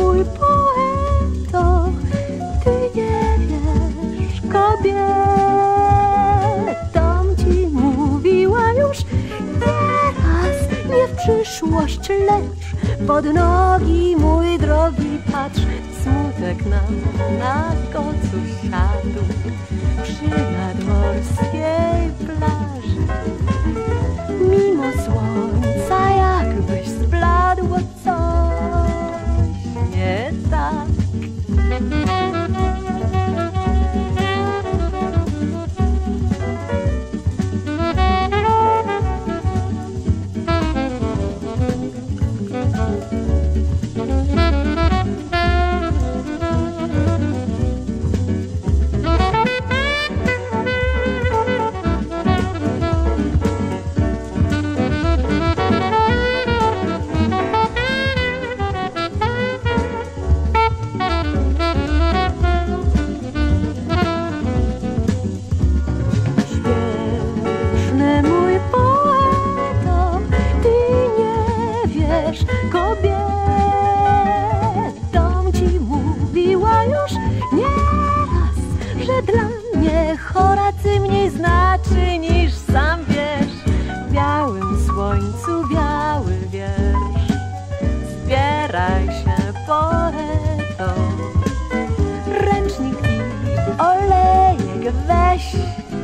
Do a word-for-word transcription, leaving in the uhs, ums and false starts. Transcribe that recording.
mój poeto, ty nie wiesz, kobietom ci mówiła już nieraz, nie w przyszłość, lecz pod nogi, mój drogi, patrz, smutek nam na kocu siadł przy nadmorskiej plaży. Mimo słońca jakbyś zbladło coś nie tak. Kobietom ci mówiła już nieraz, że dla mnie Horacy mniej znaczy niż sam wiesz. W białym słońcu biały wiersz, zbieraj się, poeto, ręcznik i olejek weź.